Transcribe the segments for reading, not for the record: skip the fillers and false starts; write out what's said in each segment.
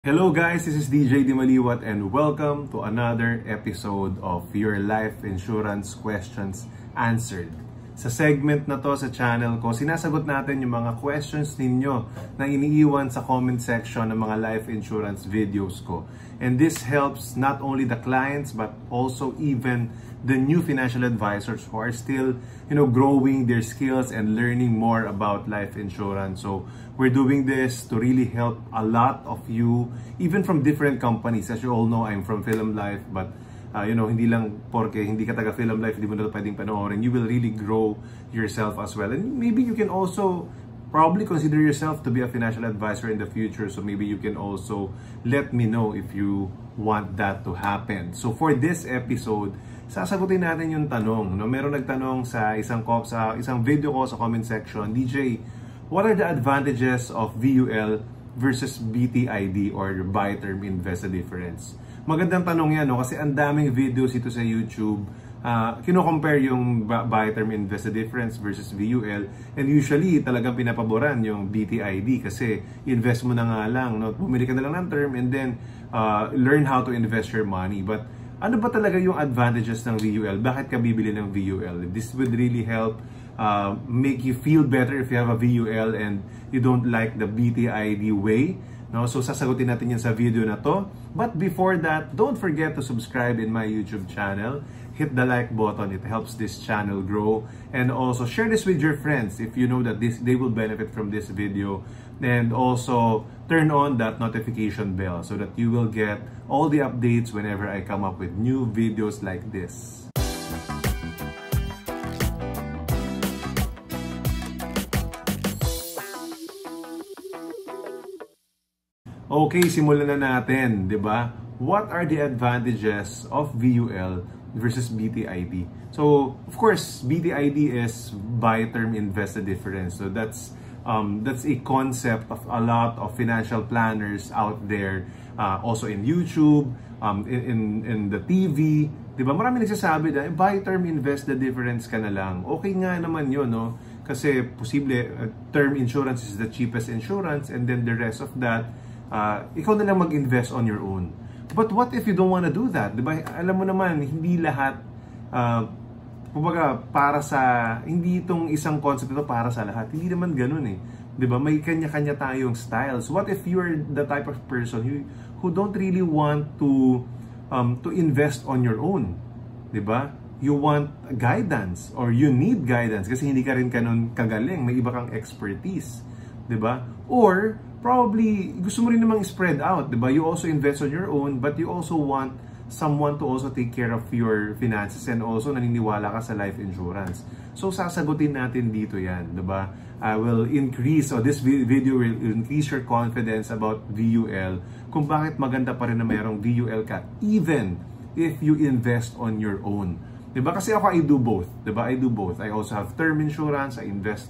Hello guys, this is DJ Dimaliuat and welcome to another episode of Your Life Insurance Questions Answered. Sa segment na to sa channel ko, sinasagot natin yung mga questions ninyo na iniiwan sa comment section ng mga life insurance videos ko. And this helps not only the clients but also even the new financial advisors who are still, growing their skills and learning more about life insurance. So we're doing this to really help a lot of you, even from different companies. As you all know, I'm from Film Life, but hindi lang porke hindi ka taga Film Life, hindi mo na pwedeng panoorin. You will really grow yourself as well. And maybe you can also probably consider yourself to be a financial advisor in the future. So maybe you can also let me know if you want that to happen. So for this episode, sasagutin natin yung tanong. Meron nagtanong sa isang video ko sa comment section, DJ, what are the advantages of VUL versus BTID or buy term invest the difference? Magandang tanong yan, kasi ang daming videos ito sa YouTube. Kino-compare yung buy term invest the difference versus VUL, and usually talagang pinapaboran yung BTID kasi invest mo na nga lang, bumili ka na lang ng term and then learn how to invest your money. But ano ba talaga yung advantages ng VUL? Bakit ka bibili ng VUL? This would really help make you feel better if you have a VUL and you don't like the BTID way. So sasagutin natin yan sa video na to. But before that, don't forget to subscribe in my YouTube channel. Hit the like button. It helps this channel grow. And also share this with your friends if you know that they will benefit from this video. And also turn on that notification bell so that you will get all the updates whenever I come up with new videos like this. Okay, simulan na natin, 'di ba? What are the advantages of VUL versus BTID? So, of course, BTID is buy term invest the difference. So that's a concept of a lot of financial planners out there, also in YouTube, in the TV, 'di ba? Marami nagsasabi na buy term invest the difference ka na lang. Okay nga naman 'yon, no? Kasi posible term insurance is the cheapest insurance and then the rest of that ikaw na lang mag-invest on your own. But what if you don't want to do that? Diba? Alam mo naman, hindi lahat, hindi itong isang concept ito para sa lahat. Hindi naman ganun eh. Diba? May kanya-kanya tayong styles. What if you're the type of person who don't really want to invest on your own? Diba? You want guidance or you need guidance kasi hindi ka rin ganun kagaling. May iba kang expertise. Diba? Or probably gusto mo rin namang spread out, 'di ba? You also invest on your own, but you also want someone to also take care of your finances and also naniniwala ka sa life insurance. So sasagutin natin dito 'yan, 'di ba? I will increase, this video will increase your confidence about VUL, kung bakit maganda pa rin na mayroong VUL ka even if you invest on your own. 'Di ba? Kasi ako I do both, 'di ba? I do both. I also have term insurance, I invest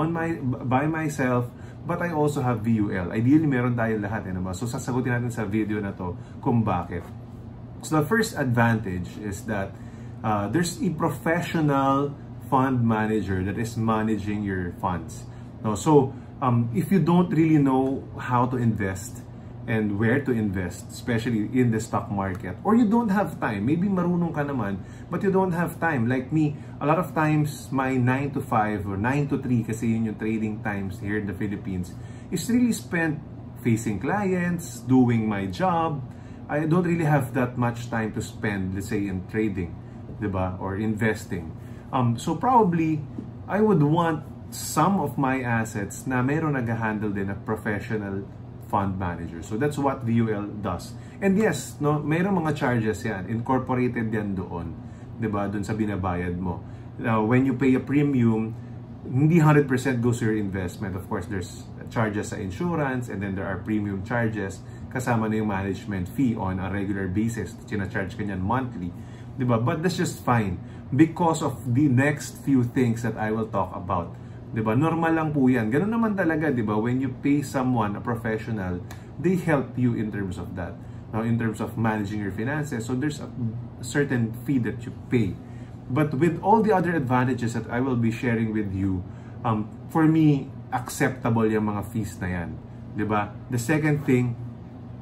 by myself, but I also have VUL. Ideally, meron tayo lahat. So, sasagutin natin sa video na to kung bakit. So, the first advantage is that there's a professional fund manager that is managing your funds. So, if you don't really know how to invest and where to invest, especially in the stock market, or you don't have time, maybe marunong ka naman, but you don't have time. Like me, a lot of times, my 9 to 5 or 9 to 3, kasi yun yung trading times here in the Philippines, is really spent facing clients, doing my job. I don't really have that much time to spend, let's say, in trading, diba? Or investing. So probably, I would want some of my assets na meron nag-handle din na professional fund manager. So that's what VUL does. And yes, mayroong mga charges yan. Incorporated yan doon. 'Di ba? Doon sa binabayad mo. Now, when you pay a premium, hindi 100% goes to your investment. Of course, there's charges sa insurance and then there are premium charges kasama na yung management fee on a regular basis. China-charge ka niyan monthly. 'Di ba? But that's just fine because of the next few things that I will talk about. 'Di ba? Normal lang po 'yan. Ganun naman talaga, 'di ba? When you pay someone, a professional, they help you in terms of that. Now, in terms of managing your finances, so there's a certain fee that you pay. But with all the other advantages that I will be sharing with you, for me, acceptable yung mga fees na 'yan. 'Di ba? The second thing,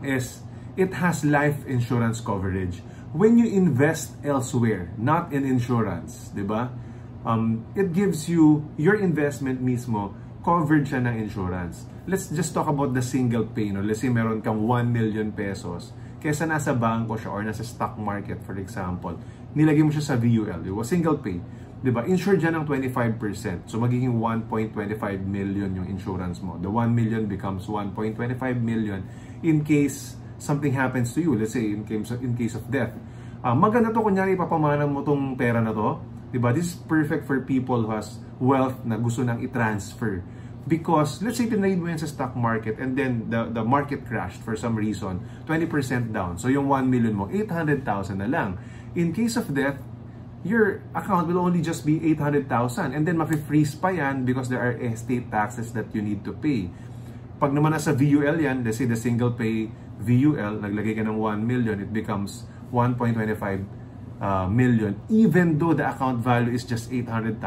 is it has life insurance coverage. When you invest elsewhere, not in insurance, di ba? It gives you, your investment mismo, covered siya ng insurance. Let's just talk about the single pay. No? Let's say meron kang 1 million pesos. Kesa nasa bangko siya or nasa stock market, for example. Nilagay mo siya sa VUL. Diba? Single pay. Diba? Insured dyan ng 25%. So magiging 1.25 million yung insurance mo. The 1 million becomes 1.25 million in case something happens to you. Let's say in case of death. Maganda to, kunyari ipapamana mo tong pera na to. Diba? This is perfect for people who has wealth na gusto nang i-transfer. Because, let's say, tinrade mo yan sa stock market and then the market crashed for some reason, 20% down. So, yung 1 million mo, 800,000 na lang. In case of death, your account will only just be 800,000. And then, mafi-freeze pa yan because there are estate taxes that you need to pay. Pag naman nasa VUL yan, let's say the single pay VUL, naglagay ka ng 1 million, it becomes 1.25 million, even though the account value is just 800,000.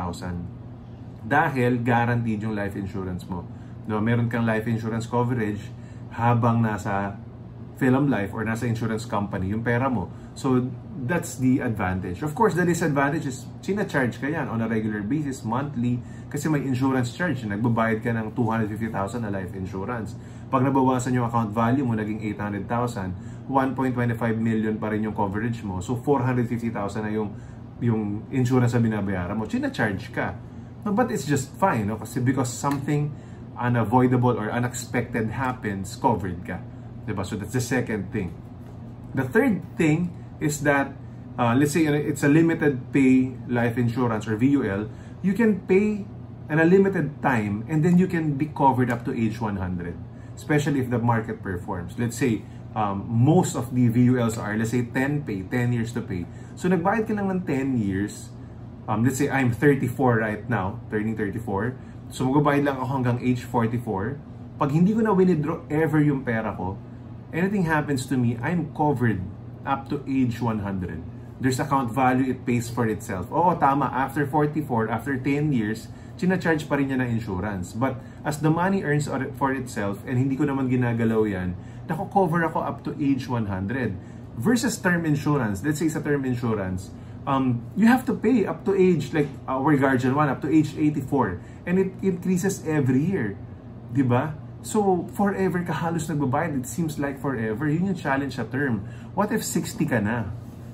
Dahil guaranteed yung life insurance mo. No, meron kang life insurance coverage habang nasa Film Life or nasa insurance company yung pera mo. So, that's the advantage. Of course, the disadvantage is sina-charge ka yan on a regular basis, monthly, kasi may insurance charge. Nagbabayad ka ng 250,000 na life insurance. Pag nabawasan yung account value mo, naging 800,000, 1.25 million pa rin yung coverage mo. So, 450,000 na yung insurance na binabayaran mo. Sina-charge ka. No, but it's just fine, no? Kasi because something unavoidable or unexpected happens, covered ka. Diba? So, that's the second thing. The third thing is that, let's say it's a limited pay life insurance or VUL, you can pay in a limited time and then you can be covered up to age 100, especially if the market performs. Let's say, most of the VULs are, let's say, 10 years to pay. So, nagbayad ka lang ng 10 years. Let's say, I'm 34 right now, turning 34. So, magbabayad lang ako hanggang age 44. Pag hindi ko na withdraw ever yung pera ko, anything happens to me, I'm covered up to age 100. There's account value, it pays for itself. Oo, tama. After 44, after 10 years, charge pa rin niya ng insurance. But as the money earns for itself, and hindi ko naman ginagalaw yan, nako-cover ako up to age 100. Versus term insurance, let's say sa term insurance, you have to pay up to age, like our Guardian 1, up to age 84. And it increases every year. Diba? So, forever ka halos nagbabayad. It seems like forever. Yun yung challenge sa term. What if 60 ka na?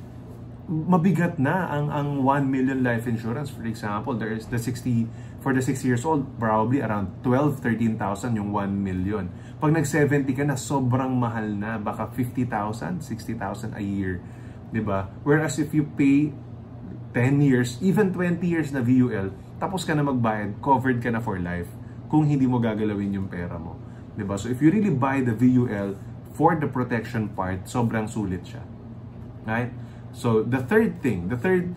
Mabigat na ang 1 million life insurance. For example, there is the 60, for the 6 years old, probably around 12,000-13,000 yung 1 million. Pag nag-70 ka na, sobrang mahal na. Baka 50,000, 60,000 a year. Diba? Whereas if you pay 10 years, even 20 years na VUL, tapos ka na magbayad, covered ka na for life kung hindi mo gagalawin yung pera mo. Diba? So if you really buy the VUL for the protection part, sobrang sulit siya. Right? So the fourth thing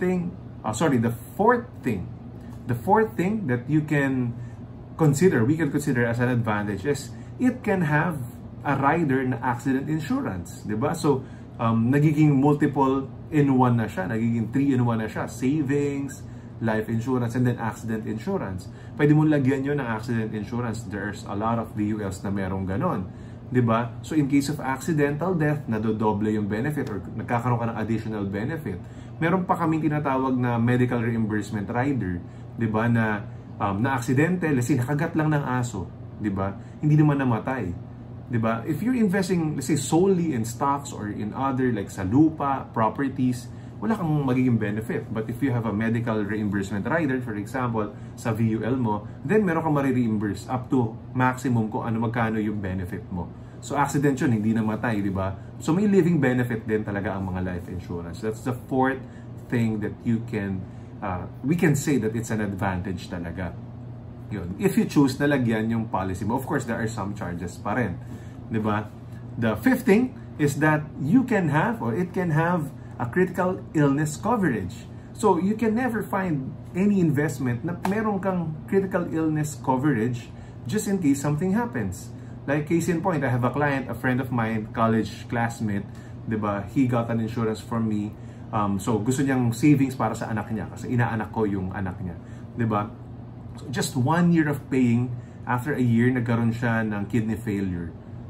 that you can consider, we can consider as an advantage is it can have a rider na accident insurance. Diba? So nagiging multiple in one na siya, nagiging 3-in-1 na siya. Savings, life insurance, and then accident insurance. Pwede mo lagyan yun ng accident insurance. There's a lot of VULs na merong ganon. Diba? So in case of accidental death, nadodoble yung benefit or nagkakaroon ka ng additional benefit. Meron pa kaming tinatawag na medical reimbursement rider. Diba? Na aksidente, let's say nakagat lang ng aso. Diba? Hindi naman namatay. Diba? If you're investing, let's say, solely in stocks or in other like sa lupa, properties, wala kang magiging benefit. But if you have a medical reimbursement rider, for example, sa VUL mo, then meron kang marireimburse up to maximum kung magkano yung benefit mo. So accident yun, hindi namatay, di ba? So may living benefit din talaga ang mga life insurance. That's the fourth thing that you can, we can say that it's an advantage talaga. Yun. If you choose na lagyan yung policy mo, of course, there are some charges pa rin. Di ba? The fifth thing is that you can have, or it can have, a critical illness coverage. So, you can never find any investment na meron kang critical illness coverage just in case something happens. Like, case in point, I have a client, a friend of mine, college classmate, diba? He got an insurance from me. So, gusto niyang savings para sa anak niya kasi inaanak ko yung anak niya. Diba? So, just 1 year of paying, after a year, nagkaroon siya ng kidney failure.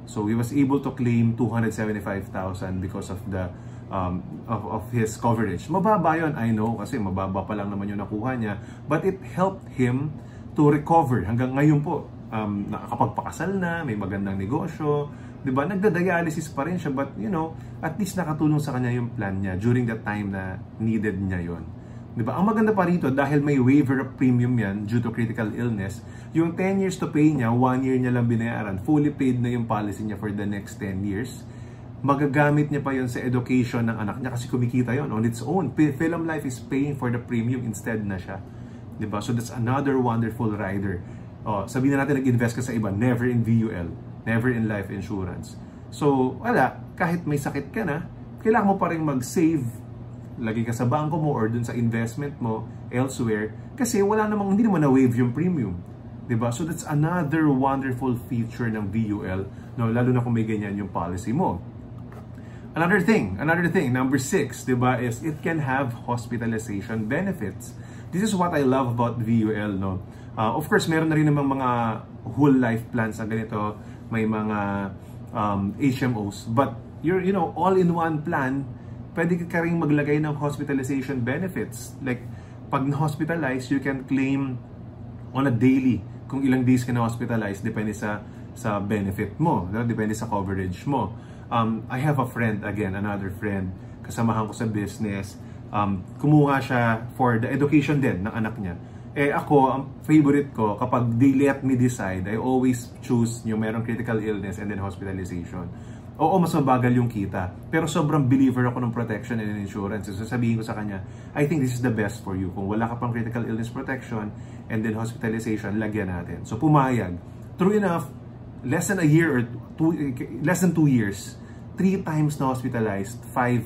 So he was able to claim 275,000 because of the of his coverage. Mababa yun, I know, kasi mababa pa lang naman yung nakuha niya, but it helped him to recover. Hanggang ngayon po, nakakapagpakasal na, may magandang negosyo, 'di ba? Nagda-dialysis pa rin siya, but you know, at least nakatulong sa kanya yung plan niya during that time na needed niya yon. 'Di ba? Ang maganda pa rito, dahil may waiver of premium yan due to critical illness, yung 10 years to pay niya, 1 year niya lang binayaran, fully paid na yung policy niya for the next 10 years. Magagamit niya pa yon sa education ng anak niya kasi kumikita yon on its own. Film Life is paying for the premium instead na siya. 'Di ba? So that's another wonderful rider. Sabihin na natin nag-invest ka sa iba, never in VUL, never in life insurance. So, wala, kahit may sakit ka na, kailangan mo pa rin mag-save. Lagi ka sa bangko mo or dun sa investment mo elsewhere kasi wala namang, hindi naman na-waive yung premium. 'Di ba? So that's another wonderful feature ng VUL, no, lalo na kung may ganyan yung policy mo. Another thing, number 6, 'di ba, is it can have hospitalization benefits. This is what I love about VUL, no. Of course, meron na rin namang mga whole life plans na ganito, may mga HMOs, but you know, all-in-one plan, pwede ka ring maglagay ng hospitalization benefits. Like, pag na-hospitalize, you can claim on a daily kung ilang days ka na-hospitalize, depende sa benefit mo, no? Depende sa coverage mo. I have a friend, again, another friend, kasamahan ko sa business, kumuha siya for the education din ng anak niya. Ako, ang favorite ko, kapag they let me decide, I always choose yung merong critical illness and then hospitalization. Oo, mas mabagal yung kita, pero sobrang believer ako ng protection and insurance. So sabihin ko sa kanya, I think this is the best for you. Kung wala ka pang critical illness protection and then hospitalization, lagyan natin. So pumayag. True enough, less than 2 years, 3 times na hospitalized, 5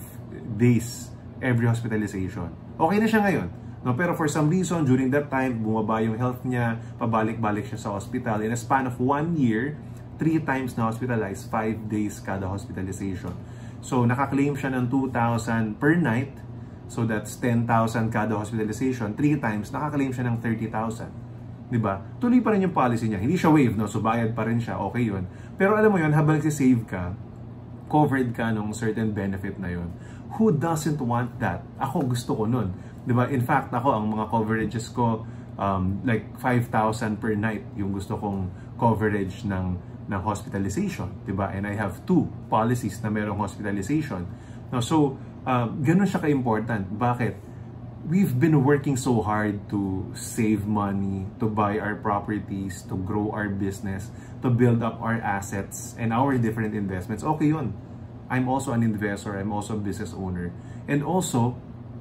days every hospitalization. Okay na siya ngayon. No, pero for some reason, during that time, bumaba yung health niya, pabalik-balik siya sa hospital. In a span of 1 year, 3 times na hospitalized, 5 days kada hospitalization. So, nakaklaim siya ng 2,000 per night. So, that's 10,000 kada hospitalization. 3 times, nakaklaim siya ng 30,000. Diba? Tuloy pa rin yung policy niya. Hindi siya waive, no? So, bayad pa rin siya. Okay yun. Pero alam mo yun, habang nagsisave ka, covered ka nung certain benefit na yun. Who doesn't want that? Ako, gusto ko nun. Diba? In fact, ako, ang mga coverages ko, like 5,000 per night yung gusto kong coverage ng hospitalization. Diba? And I have 2 policies na merong hospitalization. No, so, ganun siya ka-important. Bakit? We've been working so hard to save money, to buy our properties, to grow our business, to build up our assets and our different investments. Okay yun. I'm also an investor. I'm also a business owner. And also,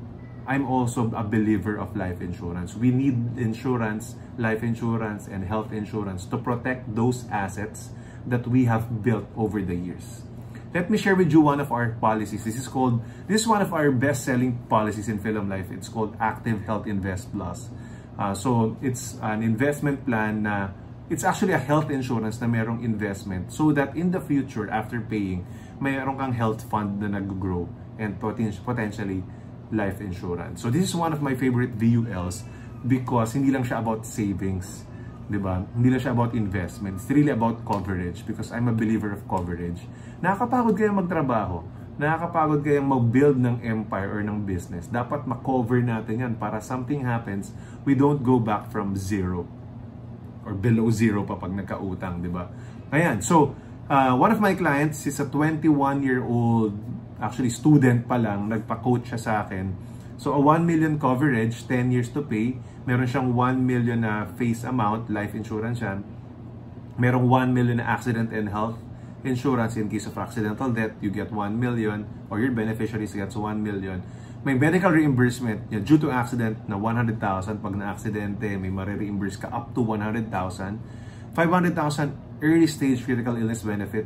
I'm also a believer of life insurance. We need insurance, life insurance, and health insurance to protect those assets that we have built over the years. Let me share with you one of our policies. This is one of our best-selling policies in Film Life. It's called Active Health Invest Plus. So it's an investment plan na it's actually a health insurance na merong investment so that in the future, after paying, mayroong kang health fund na nag-grow and potentially life insurance. So this is one of my favorite VULs because hindi lang siya about savings, 'di ba? Hindi lang siya about investment. It's really about coverage because I'm a believer of coverage. Nakakapagod kayong magtrabaho. Nakakapagod kayong mag-build ng empire or ng business. Dapat ma-cover natin 'yan para something happens, we don't go back from zero or below zero pa pag nagkautang, 'di ba? Ayan. So, one of my clients is a 21-year-old actually student pa lang, nagpa-coach siya sa akin. So, a 1 million coverage, 10 years to pay. Meron siyang 1 million na face amount, life insurance yan. Merong 1 million na accident and health insurance. In case of accidental death, you get 1 million or your beneficiaries gets 1 million. May medical reimbursement yan, due to accident na 100,000. Pag na-aksidente, may marireimburse ka up to 100,000. 500,000 early stage critical illness benefit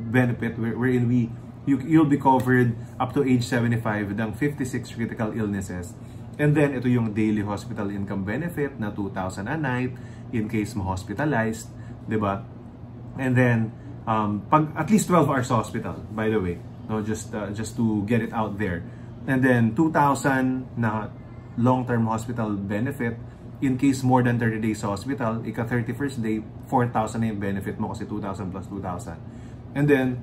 wherein you'll be covered up to age 75 ng 56 critical illnesses. And then, ito yung daily hospital income benefit na 2,000 a night in case ma-hospitalized, diba? And then, pag at least 12 hours hospital, by the way, no, just to get it out there. And then, 2,000 na long-term hospital benefit in case more than 30 days sa hospital, ika 31st day, 4,000 na yung benefit mo kasi 2,000 plus 2,000. And then,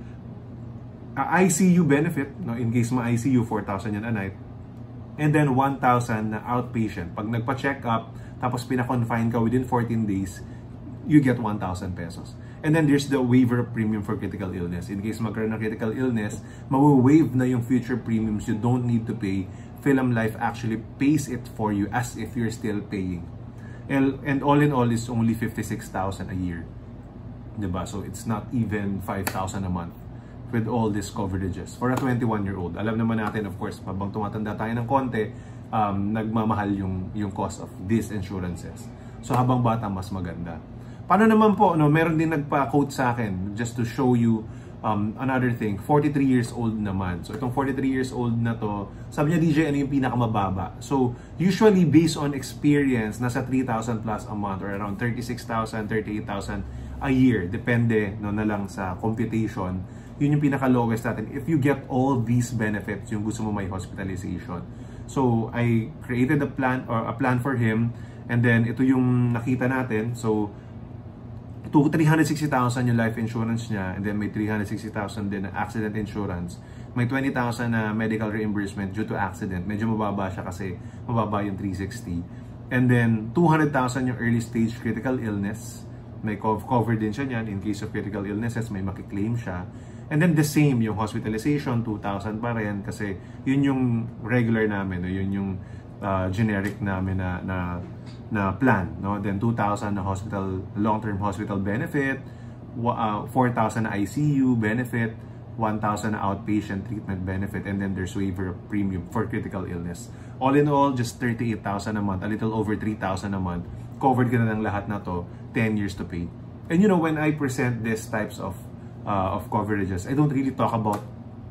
ICU benefit, no, in case ma-ICU, 4,000 yan a night. And then 1,000 na outpatient. Pag nagpa-check up, tapos pina-confine ka within 14 days, you get 1,000 pesos. And then there's the waiver of premium for critical illness. In case magkaroon ng critical illness, mawi-waive na yung future premiums you don't need to pay. Film Life actually pays it for you as if you're still paying. And all in all, is only 56,000 a year. Diba? So it's not even 5,000 a month with all these coverages for a 21-year-old. Alam naman natin, of course, habang tumatanda tayo ng konti, nagmamahal yung cost of these insurances. So habang bata, mas maganda. Paano naman po, no, meron din nagpa-quote sa akin just to show you another thing. 43 years old naman. So itong 43 years old na to, sabi niya, DJ, ano yung pinakamababa? So usually based on experience, nasa 3,000 plus a month or around 36,000, 38,000 a year. Depende, no, na lang sa computation. Yun yung pinaka-lowest natin. If you get all these benefits, yung gusto mo may hospitalization. So I created a plan for him, and then ito yung nakita natin. So 360,000 yung life insurance niya, and then may 360,000 din na accident insurance. May 20,000 na medical reimbursement due to accident. Medyo mababa siya kasi mababa yung 360. And then 200,000 yung early stage critical illness. May cover din siya niyan in case of critical illnesses, may makiklaim siya. And then the same yung hospitalization, 2,000 pa rin kasi yun yung regular namin, no? Yun yung generic namin na plan, no? Then 2,000 na hospital, long-term hospital benefit, 4,000 na ICU benefit, 1,000 na outpatient treatment benefit, and then there's waiver of premium for critical illness. All in all, just 38,000 a month, a little over 3,000 a month. Covered ka na ng lahat na to, 10 years to pay. And you know, when I present these types of coverages, I don't really talk about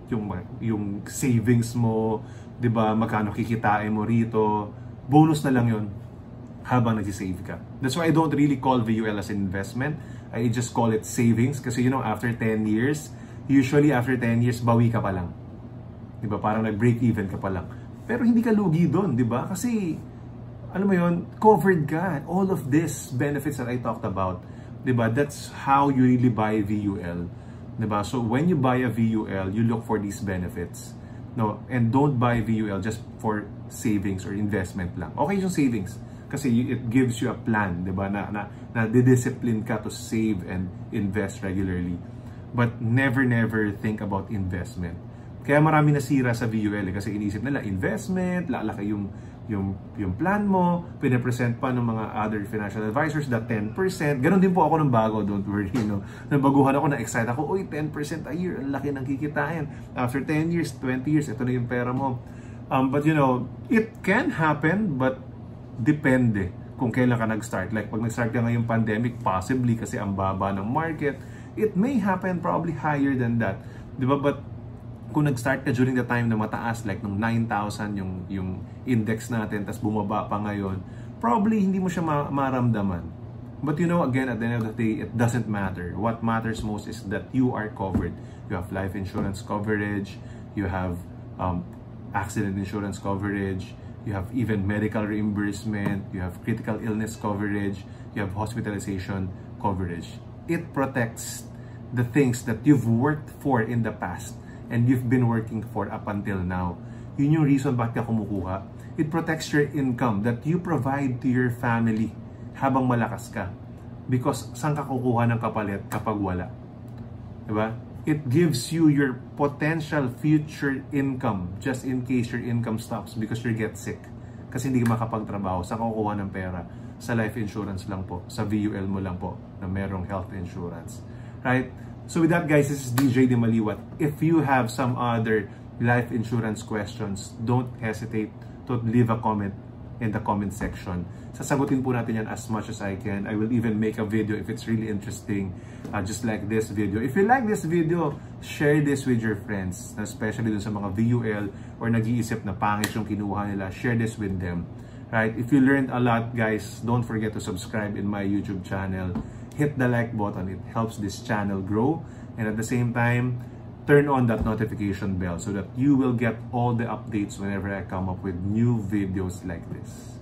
yung savings mo, 'di ba? Magkano kikitain mo rito. Bonus na lang 'yon habang nag-save ka. That's why I don't really call VUL as an investment. I just call it savings kasi you know, after 10 years, usually after 10 years bawi ka pa lang. 'Di ba? Parang nag-break even ka pa lang. Pero hindi ka lugi doon, 'di ba? Kasi alam mo 'yon, covered ka. All of these benefits that I talked about, 'di ba? That's how you really buy VUL. Diba? So when you buy a VUL, you look for these benefits. No, and don't buy VUL just for savings or investment lang. Okay yung savings kasi it gives you a plan, diba? Na didiscipline ka to save and invest regularly. But never think about investment. Kaya marami nasira sa VUL kasi inisip nila investment, lalaki yung plan mo, pinapresent pa ng mga other financial advisors that 10%. Ganon din po ako ng bago, don't worry, no. Nabaguhan ako, na-excite ako, uy, 10% a year, ang laki ng kikitain. After 10 years, 20 years, ito na yung pera mo. But you know, it can happen, but depende kung kailan ka nag-start. Like pag nag-start ka ngayong pandemic, possibly kasi ang baba ng market, it may happen probably higher than that. Diba? But kung nag-start ka during the time na mataas, like nung 9,000 yung index natin, tas bumaba pa ngayon, probably hindi mo siya maramdaman. But you know, again, at the end of the day, it doesn't matter. What matters most is that you are covered. You have life insurance coverage, you have accident insurance coverage, you have even medical reimbursement, you have critical illness coverage, you have hospitalization coverage. It protects the things that you've worked for in the past and you've been working for up until now. Yun yung reason bakit ka kumukuha. It protects your income that you provide to your family habang malakas ka. Because saan ka kukuha ng kapalit kapag wala? Diba? It gives you your potential future income just in case your income stops because you get sick. Kasi hindi ka makapagtrabaho. Saan ka kukuha ng pera? Sa life insurance lang po. Sa VUL mo lang po na merong health insurance. Right? So with that, guys, this is DJ Dimaliuat. If you have some other life insurance questions, don't hesitate to leave a comment in the comment section. Sasagutin po natin yan as much as I can. I will even make a video if it's really interesting, just like this video. If you like this video, share this with your friends, especially dun sa mga VUL or nag-iisip na pangit yung kinuha nila. Share this with them. Right? If you learned a lot, guys, don't forget to subscribe in my YouTube channel. Hit the like button. It helps this channel grow. And at the same time, turn on that notification bell so that you will get all the updates whenever I come up with new videos like this.